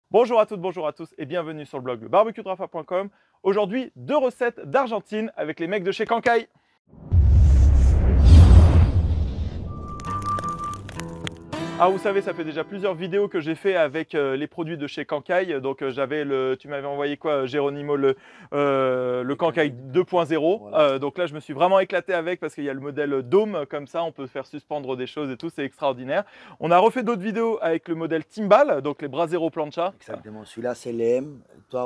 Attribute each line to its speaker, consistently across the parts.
Speaker 1: Bonjour à toutes, bonjour à tous et bienvenue sur le blog lebarbecuedrafa.com. Aujourd'hui, deux recettes d'Argentine avec les mecs de chez Cancaille. Ah, vous savez, ça fait déjà plusieurs vidéos que j'ai fait avec les produits de chez Cancaille. Donc, tu m'avais envoyé quoi, Geronimo, le Cancaille 2.0.
Speaker 2: Voilà.
Speaker 1: Donc là, je me suis vraiment éclaté avec parce qu'il y a le modèle Dôme, comme ça, on peut faire suspendre des choses et tout, c'est extraordinaire. On a refait d'autres vidéos avec le modèle Timbal, donc les Brasero Plancha.
Speaker 2: Exactement. Celui-là, c'est le M. Toi,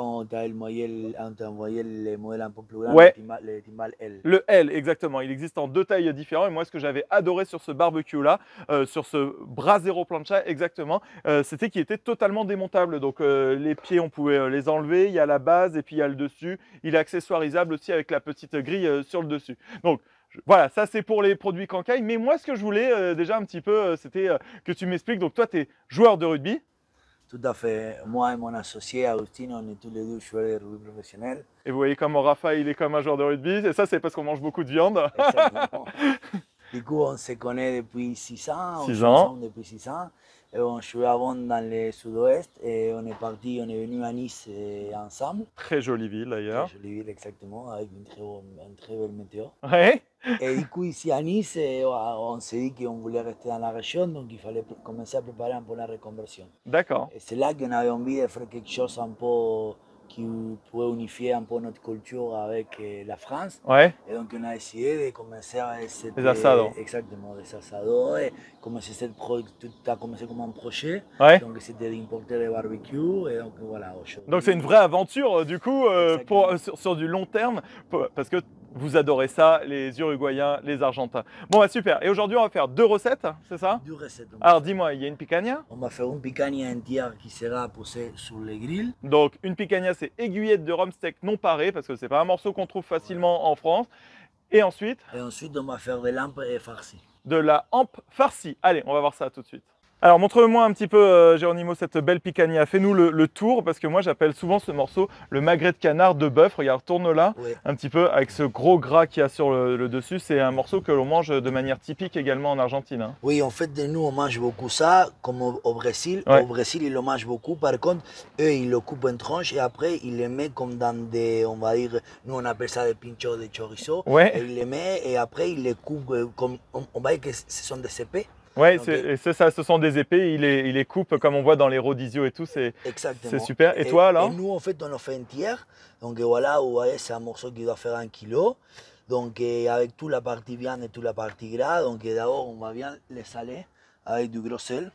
Speaker 2: on t'a envoyé le modèle un peu plus grand,
Speaker 1: Ouais,
Speaker 2: le Timbal L.
Speaker 1: le L, exactement. Il existe en deux tailles différentes. Et moi, ce que j'avais adoré sur ce barbecue-là, sur ce Brasero Plancha, exactement, c'était qu'il était totalement démontable. Donc, les pieds, on pouvait les enlever. Il y a la base et puis il y a le dessus. Il est accessoirisable aussi avec la petite grille sur le dessus. Donc, voilà, ça c'est pour les produits Cancaille. Mais moi, ce que je voulais déjà un petit peu, c'était que tu m'expliques. Donc, toi, tu es joueur de rugby.
Speaker 2: Tout à fait. Moi et mon associé Agustin, on est tous les deux joueurs de rugby professionnel.
Speaker 1: Et vous voyez comment Rafa, il est comme un joueur de rugby. Et ça, c'est parce qu'on mange beaucoup de viande.
Speaker 2: Exactement. Du coup, on se connaît depuis 6 ans, on
Speaker 1: 6
Speaker 2: joue
Speaker 1: ans.
Speaker 2: ensemble depuis 6 ans. Et on jouait avant dans le sud-ouest et on est parti, on est venu à Nice ensemble.
Speaker 1: Très jolie ville
Speaker 2: Très
Speaker 1: d'ailleurs.
Speaker 2: jolie ville, exactement, avec une très belle météo.
Speaker 1: Ouais.
Speaker 2: Et du coup, ici à Nice, on s'est dit qu'on voulait rester dans la région, donc il fallait commencer à préparer un peu la reconversion.
Speaker 1: D'accord.
Speaker 2: Et c'est là qu'on avait envie de faire quelque chose un peu qui pourrait unifier un peu notre culture avec la France.
Speaker 1: Ouais,
Speaker 2: Et donc on a essayé de commencer avec
Speaker 1: les asados.
Speaker 2: exactement, des assados, et commencer tout a commencé comme un projet.
Speaker 1: Ouais.
Speaker 2: Donc c'était d'importer des barbecues, et donc voilà,
Speaker 1: Donc c'est une
Speaker 2: aujourd'hui.
Speaker 1: vraie aventure du coup
Speaker 2: Exactement.
Speaker 1: sur du long terme parce que vous adorez ça, les Uruguayens, les Argentins. Bon, bah, super. Et aujourd'hui, on va faire deux recettes, c'est ça?
Speaker 2: Deux recettes on va
Speaker 1: Alors
Speaker 2: faire.
Speaker 1: dis-moi, il y a une picanha.
Speaker 2: On va faire une picanha entière qui sera posée sur le grill.
Speaker 1: Donc une picanha, c'est aiguillette de rhum steak non paré parce que c'est pas un morceau qu'on trouve
Speaker 2: Voilà.
Speaker 1: facilement en France. Et ensuite,
Speaker 2: Et ensuite, on va faire des lampes farcies.
Speaker 1: de la hampe farcie. Allez, on va voir ça tout de suite. Alors montre-moi un petit peu, Geronimo, cette belle picanha. Fais-nous le tour, parce que moi j'appelle souvent ce morceau le magret de canard de bœuf. Regarde, tourne-la
Speaker 2: Oui,
Speaker 1: un petit peu avec ce gros gras qu'il y a sur le dessus. C'est un morceau que l'on mange de manière typique également en Argentine, hein.
Speaker 2: oui, en fait, nous, on mange beaucoup ça, comme au Brésil.
Speaker 1: Ouais,
Speaker 2: Au Brésil, ils le mangent beaucoup. Par contre, eux, ils le coupent en tranches et après, ils les mettent comme dans des, on va dire, nous, on appelle ça des pinchos de chorizo.
Speaker 1: ouais,
Speaker 2: Et ils les mettent et après, ils les coupent comme, on va dire que ce sont des épées.
Speaker 1: ouais,
Speaker 2: Donc,
Speaker 1: c'est ça, ce sont des épées, il les coupe comme on voit dans les rodizio et tout, c'est
Speaker 2: exactement.
Speaker 1: super. Et toi
Speaker 2: Et
Speaker 1: alors?
Speaker 2: nous, en fait, on le fait entière. Donc voilà, vous voyez, c'est un morceau qui doit faire 1 kilo. Donc avec toute la partie viande et toute la partie gras. Donc d'abord, on va bien les saler avec du gros sel.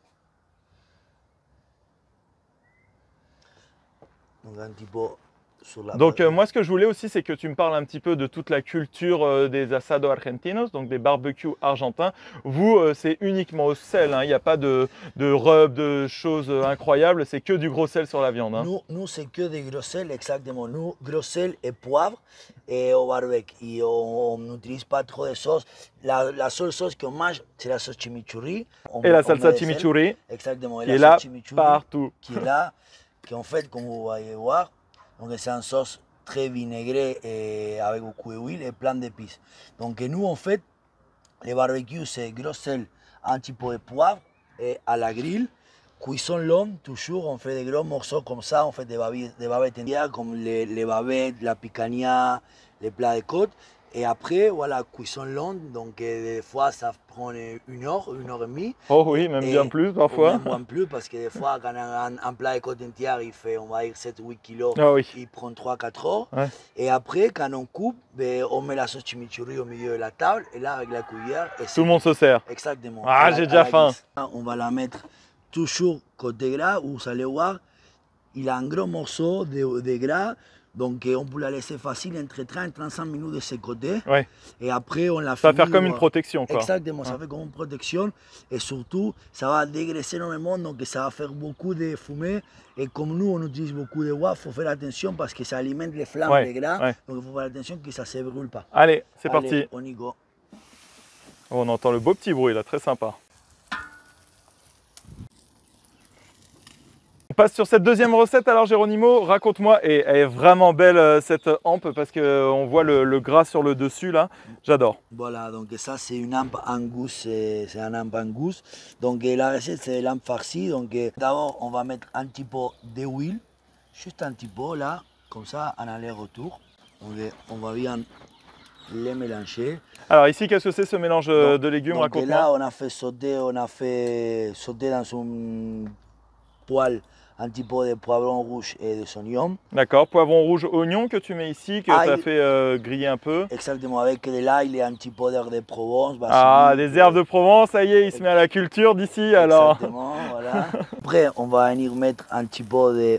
Speaker 2: Donc un petit peu sur la
Speaker 1: Donc
Speaker 2: partie.
Speaker 1: moi ce que je voulais aussi c'est que tu me parles un petit peu de toute la culture des asados argentinos, donc des barbecues argentins. Vous c'est uniquement au sel, hein. Il n'y a pas de rub, de choses incroyables, c'est que du gros sel sur la viande, hein.
Speaker 2: Nous c'est que du gros sel, exactement. Nous, gros sel et poivre et au barbecue. Et on n'utilise pas trop de sauce. La seule sauce qu'on mange, c'est la sauce chimichurri.
Speaker 1: Et la
Speaker 2: On met
Speaker 1: salsa
Speaker 2: du sel.
Speaker 1: chimichurri
Speaker 2: Exactement. Et
Speaker 1: qui
Speaker 2: la
Speaker 1: est
Speaker 2: sauce
Speaker 1: là
Speaker 2: chimichurri
Speaker 1: partout.
Speaker 2: qui est là, qui en fait, comme vous voyez voir, donc c'est une sauce très vinaigrée et avec beaucoup d'huile et plein d'épices. Donc nous, en fait, les barbecues, c'est gros sel, un petit peu de poivre et à la grille. Cuisson longue, toujours, on fait des gros morceaux comme ça, on fait des bavettes entières, comme les bavettes, la picanha, les plats de côte. Et après, voilà, cuisson longue, donc des fois ça prend 1 heure et demie.
Speaker 1: Oh oui, même bien plus
Speaker 2: Ou
Speaker 1: parfois.
Speaker 2: même moins plus, parce que des fois, quand un plat de côte entière, il fait, on va dire, 7-8 kilos,
Speaker 1: Ah oui,
Speaker 2: il prend 3-4 heures.
Speaker 1: ouais.
Speaker 2: Et après, quand on coupe, ben, on met la sauce chimichurri au milieu de la table, et là, avec la cuillère, et
Speaker 1: Tout
Speaker 2: c'est
Speaker 1: le monde se sert.
Speaker 2: exactement,
Speaker 1: Ah j'ai
Speaker 2: à
Speaker 1: déjà
Speaker 2: la
Speaker 1: faim.
Speaker 2: guise. On va la mettre toujours côté gras, vous allez voir, il a un gros morceau de gras, donc on peut la laisser facile entre 30 et 35 minutes de ce côté.
Speaker 1: Ouais.
Speaker 2: Et après, on la
Speaker 1: Ça va faire
Speaker 2: finit.
Speaker 1: comme une protection quoi.
Speaker 2: Exactement,
Speaker 1: Ouais.
Speaker 2: ça fait comme une protection. Et surtout, ça va dégraisser énormément, donc ça va faire beaucoup de fumée. Et comme nous, on utilise beaucoup de bois, il faut faire attention parce que ça alimente les flammes
Speaker 1: Ouais,
Speaker 2: des gras.
Speaker 1: ouais.
Speaker 2: Donc il faut faire attention que ça ne se brûle pas.
Speaker 1: Allez, c'est
Speaker 2: Allez,
Speaker 1: parti.
Speaker 2: on y go.
Speaker 1: Oh, on entend le beau petit bruit là, très sympa. passe sur cette deuxième recette alors Geronimo, raconte-moi. Et elle est vraiment belle cette hampe parce qu'on voit le gras sur le dessus là, j'adore.
Speaker 2: Voilà, donc ça c'est une hampe angus, c'est un hampe angus. Donc la recette c'est l'hampe farcie. Donc d'abord on va mettre un petit peu d'huile, juste un petit peu là, comme ça en aller-retour. On va bien les mélanger.
Speaker 1: Alors ici, qu'est-ce que c'est ce mélange de légumes? Raconte-moi.
Speaker 2: Là on a fait sauter dans un poêle un petit peu de poivron rouge et de oignons.
Speaker 1: D'accord, poivron rouge, oignon que tu mets ici, que tu as fait griller un peu.
Speaker 2: Exactement, avec de l'ail et un petit peu d'herbes de Provence.
Speaker 1: Ah, des herbes de Provence, ça y est, il se met à la culture d'ici alors.
Speaker 2: Exactement, voilà. Après, on va venir mettre un petit peu de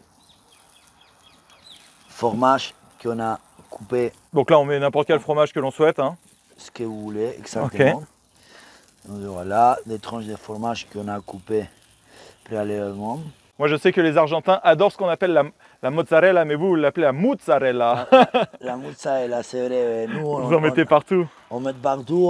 Speaker 2: fromage qu'on a coupé.
Speaker 1: Donc là, on met n'importe quel fromage que l'on souhaite. Hein.
Speaker 2: Ce que vous voulez, exactement. Okay. Donc voilà, des tranches de fromage qu'on a coupées préalablement.
Speaker 1: Moi, je sais que les Argentins adorent ce qu'on appelle la mozzarella, mais vous l'appelez la mozzarella.
Speaker 2: La mozzarella, c'est vrai. Nous,
Speaker 1: vous en mettez partout.
Speaker 2: On met partout.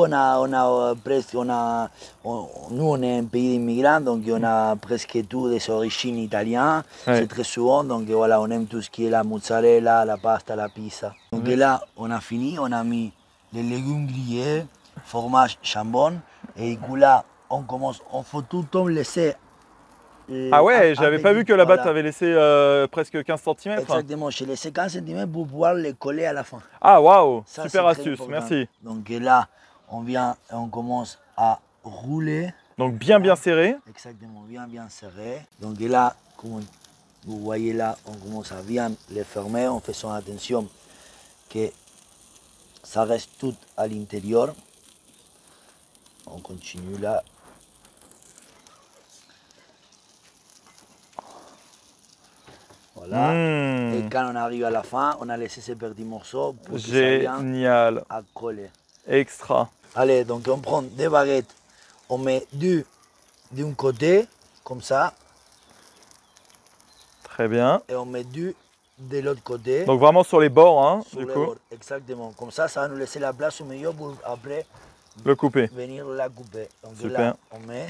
Speaker 2: Nous, on est un pays d'immigrants, donc on a presque tout des origines italiennes. Ouais. C'est très souvent, donc voilà, on aime tout ce qui est la mozzarella, la pasta, la pizza. Donc là, on a fini, on a mis les légumes grillés, fromage, jambon, et du coup là, on faut tout le temps laisser.
Speaker 1: Ah ouais, j'avais pas vu que là-bas tu avais laissé presque 15 cm.
Speaker 2: Exactement, j'ai laissé 15 cm pour pouvoir les coller à la fin.
Speaker 1: Ah waouh, super astuce, merci.
Speaker 2: Donc là, on commence à rouler.
Speaker 1: Donc bien serré.
Speaker 2: Exactement, bien serré. Donc là, comme vous voyez là, on commence à bien les fermer en faisant attention que ça reste tout à l'intérieur. On continue là. Voilà. Et quand on arrive à la fin, on a laissé ces petits morceaux pour que ça vienne à coller.
Speaker 1: Extra.
Speaker 2: Allez, donc on prend des baguettes, on met d'un côté, comme ça.
Speaker 1: Très bien.
Speaker 2: Et on met de l'autre côté.
Speaker 1: Donc vraiment sur les bords, hein,
Speaker 2: sur les bords, exactement. Comme ça va nous laisser la place au milieu pour après
Speaker 1: le couper.
Speaker 2: Venir la couper. Donc
Speaker 1: super.
Speaker 2: Là,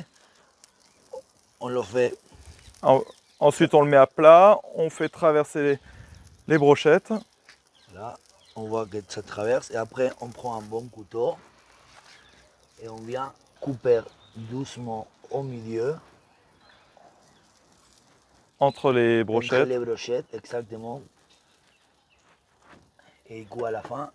Speaker 2: on le fait.
Speaker 1: Ensuite, on le met à plat, on fait traverser les brochettes.
Speaker 2: Là, on voit que ça traverse et après, on prend un bon couteau et on vient couper doucement au milieu.
Speaker 1: Entre les brochettes.
Speaker 2: Entre les brochettes, exactement. Et du coup, à la fin.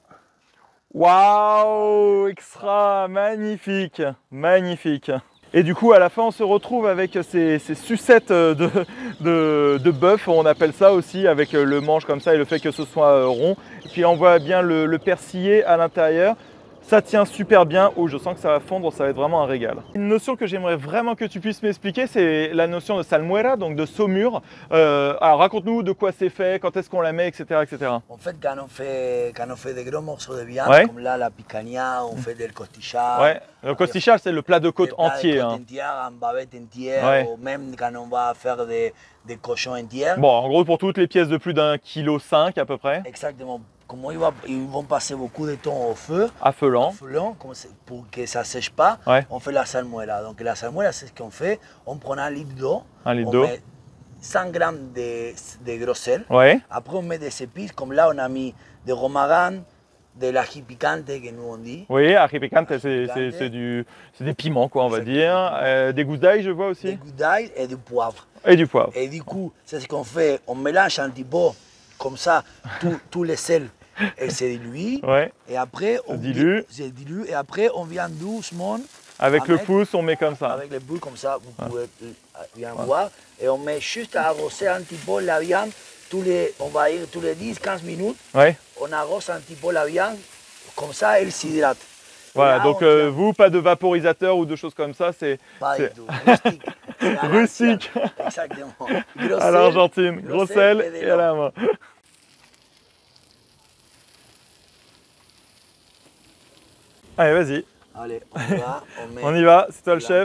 Speaker 1: Waouh, extra, magnifique, magnifique. Et du coup, à la fin, on se retrouve avec ces sucettes de bœuf, on appelle ça aussi, avec le manche comme ça et le fait que ce soit rond. Et puis on voit bien le persillé à l'intérieur. Ça tient super bien. Oh, je sens que ça va fondre, ça va être vraiment un régal. Une notion que j'aimerais vraiment que tu puisses m'expliquer, c'est la notion de salmuera, donc de saumure. Alors raconte-nous de quoi c'est fait, quand est-ce qu'on la met, etc., etc.
Speaker 2: En fait, quand on fait des gros morceaux de viande, comme là la picanha, on fait del costillar.
Speaker 1: Ouais, le costillar, c'est le plat de côte entier.
Speaker 2: En bavette entière, ou même quand on va faire des cochons entiers.
Speaker 1: Bon, en gros, pour toutes les pièces de plus d'1,5 kg à peu près.
Speaker 2: Exactement. Comme ils vont passer beaucoup de temps au feu,
Speaker 1: à feu lent,
Speaker 2: pour que ça ne sèche pas,
Speaker 1: ouais.
Speaker 2: On fait la salmuera. Donc la salmuera, c'est ce qu'on fait. On prend un litre d'eau,
Speaker 1: on met
Speaker 2: 100 grammes de gros sel.
Speaker 1: Ouais.
Speaker 2: Après, on met des épices. Comme là, on a mis de romarin, de l'ají picante, que nous on dit.
Speaker 1: Oui, ají picante, c'est des piments, quoi, on va dire. Des gousses d'ail, je vois aussi.
Speaker 2: Des gousses d'ail et du poivre.
Speaker 1: Et du poivre.
Speaker 2: Et du coup, c'est ce qu'on fait. On mélange un petit peu, comme ça, tous les sels. Et c'est dilué.
Speaker 1: Ouais.
Speaker 2: Et après, on
Speaker 1: dilue.
Speaker 2: Et après, on vient doucement.
Speaker 1: Avec le pouce, on met comme ça.
Speaker 2: Avec le pouce, comme ça, vous pouvez bien voir. Et on met juste à arroser un petit peu la viande. On va dire tous les 10-15 minutes.
Speaker 1: Ouais.
Speaker 2: On arrose un petit peu la viande. Comme ça, elle s'hydrate.
Speaker 1: Voilà, là, donc vous, pas de vaporisateur ou de choses comme ça, c'est...
Speaker 2: Pas du tout, rustique.
Speaker 1: Rustique.
Speaker 2: Exactement.
Speaker 1: À l'Argentine, gros sel et à la main. Allez, vas-y.
Speaker 2: Allez, on y va.
Speaker 1: On y va, c'est toi le chef.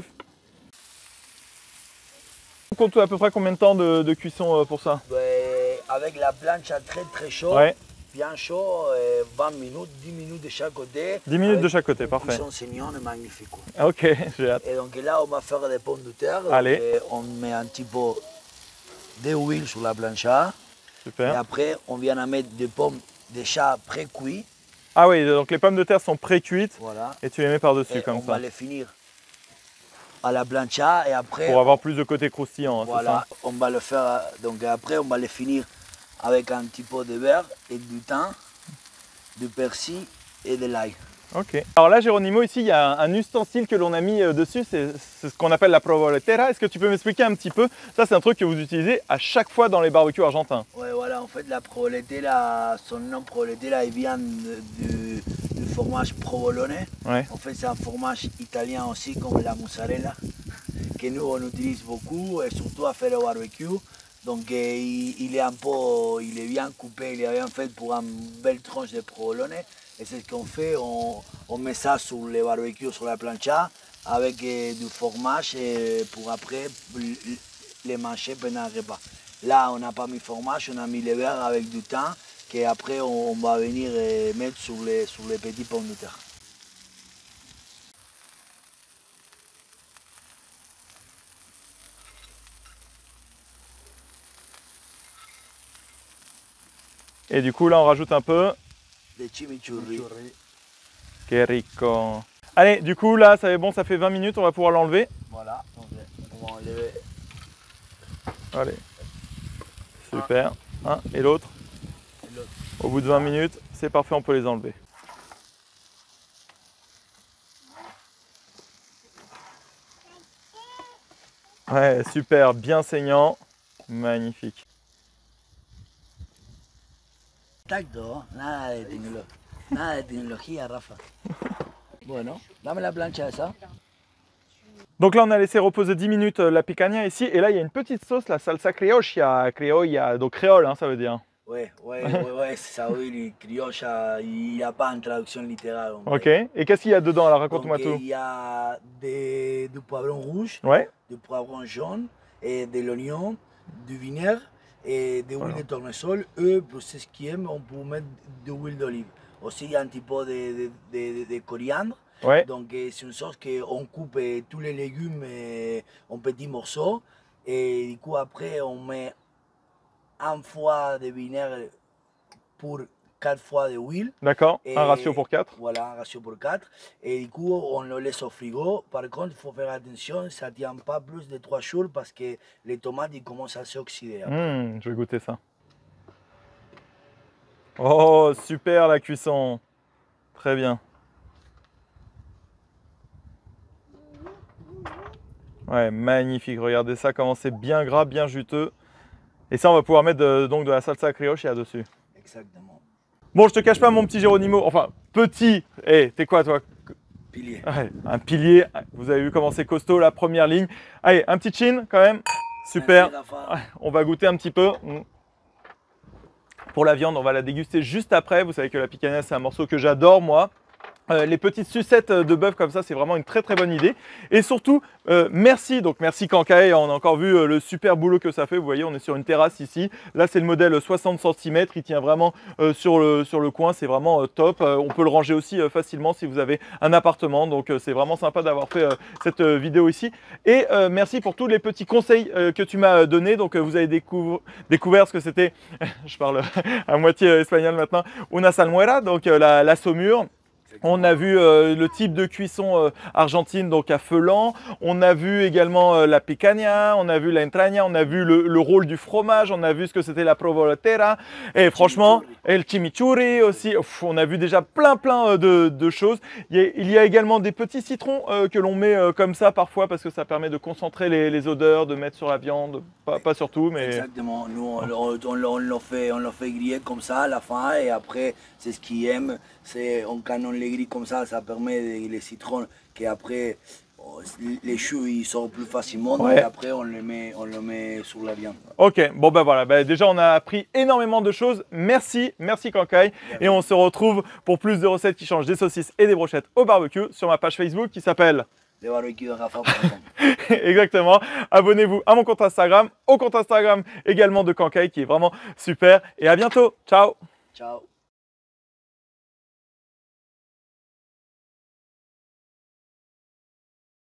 Speaker 1: On compte à peu près combien de temps de cuisson pour ça?
Speaker 2: Avec la planche à très chaud,
Speaker 1: ouais.
Speaker 2: Bien chaud, 20 minutes, 10 minutes de chaque côté.
Speaker 1: 10 minutes de chaque côté, parfait.
Speaker 2: Cuisson saignant est magnifique.
Speaker 1: Ok, j'ai hâte.
Speaker 2: Et donc là, on va faire des pommes de terre.
Speaker 1: Allez.
Speaker 2: On met un petit peu de huile sur la plancha. Et
Speaker 1: Super.
Speaker 2: après, on vient à mettre des pommes déjà pré-cuites.
Speaker 1: Ah oui, donc les pommes de terre sont pré-cuites
Speaker 2: Voilà.
Speaker 1: et tu les mets par-dessus
Speaker 2: Et
Speaker 1: comme
Speaker 2: on
Speaker 1: ça.
Speaker 2: va les finir à la plancha et après,
Speaker 1: Pour avoir plus de côté croustillant, hein, c'est
Speaker 2: voilà,
Speaker 1: ça?
Speaker 2: on va le faire. Donc après, on va les finir avec un petit peu de beurre et du thym, du persil et de l'ail.
Speaker 1: Ok. Alors là, Geronimo, ici, il y a un ustensile que l'on a mis dessus, c'est ce qu'on appelle la provoletera. Est-ce que tu peux m'expliquer un petit peu? Ça, c'est un truc que vous utilisez à chaque fois dans les barbecues argentins.
Speaker 2: Ouais, voilà, en fait, la provoletera, son nom provoletera, il vient du fromage provolone.
Speaker 1: Ouais.
Speaker 2: En fait, c'est un fromage italien aussi, comme la mozzarella, que nous, on utilise beaucoup, et surtout à faire au barbecue. Donc, il est un peu, il est bien coupé, il est bien fait pour une belle tranche de provolone. Et c'est ce qu'on fait, on met ça sur les barbecues, sur la plancha, avec du fromage pour après les manger pendant un repas. Là, on n'a pas mis fromage, on a mis les beurre avec du thym, qu'après on va venir mettre sur les petits pommes de terre.
Speaker 1: Et du coup, là, on rajoute un peu.
Speaker 2: Des chimichurri.
Speaker 1: Que rico. Allez, du coup, là, ça est bon, ça fait 20 minutes, on va pouvoir l'enlever.
Speaker 2: Voilà, donc on va enlever.
Speaker 1: Allez. Super. Un et l'autre. Au bout de 20 minutes, c'est parfait, on peut les enlever. Ouais, super, bien saignant. Magnifique.
Speaker 2: Tacto, nada de tecnología, Rafa. Bueno, dame la plancha esa.
Speaker 1: Donc là, on a laissé reposer 10 minutes la picanha ici. Et là, il y a une petite sauce, la salsa criolla. Criolla, donc créole, hein, ça veut dire.
Speaker 2: Ouais, ça oui, criolla, il n'y a pas une traduction littérale.
Speaker 1: Ok. Et qu'est-ce qu'il y a dedans? Alors, raconte-moi
Speaker 2: Donc,
Speaker 1: tout.
Speaker 2: il y a du poivron rouge,
Speaker 1: Ouais.
Speaker 2: du poivron jaune, et de l'oignon, du vinaigre et de l'huile de tournesol. Eux, pour ceux qui aiment, on peut mettre de l'huile d'olive. Aussi, il y a un petit peu de coriandre.
Speaker 1: Ouais.
Speaker 2: Donc, c'est une sauce qu'on coupe tous les légumes en petits morceaux. Et du coup, après, on met un fois de vinaigre pour 4 fois d'huile.
Speaker 1: D'accord.
Speaker 2: Et
Speaker 1: Un ratio pour 4.
Speaker 2: Voilà, un ratio pour 4. Et du coup, on le laisse au frigo. Par contre, il faut faire attention, ça ne tient pas plus de 3 jours parce que les tomates ils commencent à s'oxyder.
Speaker 1: Je vais goûter ça. Oh, super la cuisson. Très bien. Ouais, magnifique. Regardez ça, comment c'est bien gras, bien juteux. Et ça, on va pouvoir mettre donc de la salsa criolla dessus.
Speaker 2: Exactement.
Speaker 1: Bon, je te cache pas, mon petit Geronimo. Enfin, petit. Eh, t'es quoi, toi?
Speaker 2: Pilier.
Speaker 1: Ouais, un pilier. Vous avez vu comment c'est costaud, la première ligne. Allez, un petit chin quand même. Super.
Speaker 2: Merci, Rafa.
Speaker 1: Ouais, on va goûter un petit peu. Pour la viande, on va la déguster juste après. Vous savez que la picanha, c'est un morceau que j'adore, moi. Les petites sucettes de bœuf comme ça, c'est vraiment une très très bonne idée. Et surtout, merci. Donc merci Kankai, on a encore vu le super boulot que ça fait. Vous voyez, on est sur une terrasse ici. Là, c'est le modèle 60 cm. Il tient vraiment sur le coin. C'est vraiment top. On peut le ranger aussi facilement si vous avez un appartement. Donc c'est vraiment sympa d'avoir fait cette vidéo ici. Et merci pour tous les petits conseils que tu m'as donnés. Donc vous avez découvert ce que c'était. Je parle à moitié espagnol maintenant. Una salmuera, donc la saumure. On a vu le type de cuisson argentine, donc à feu lent. On a vu également la picanha, on a vu la entraña, on a vu le rôle du fromage, on a vu ce que c'était la provoletera. Et franchement, et le chimichurri aussi. On a vu déjà plein de choses. Il y a également des petits citrons que l'on met comme ça parfois parce que ça permet de concentrer les odeurs, de mettre sur la viande. Pas sur tout, mais...
Speaker 2: Exactement. Nous, on le fait griller comme ça à la fin et après, c'est ce qu'ils aiment. Quand on les grille comme ça permet les citrons qu'après, les choux ils sortent plus facilement.
Speaker 1: Ouais.
Speaker 2: Et après, on le met sur la viande.
Speaker 1: Ok, bon ben voilà, déjà on a appris énormément de choses. Merci Kankai. Et on se retrouve pour plus de recettes qui changent des saucisses et des brochettes au barbecue sur ma page Facebook qui s'appelle...
Speaker 2: Le barbecue de Rafa.com.
Speaker 1: Exactement. Abonnez-vous à mon compte Instagram, au compte Instagram également de Kankai qui est vraiment super. Et à bientôt. Ciao.
Speaker 2: Ciao.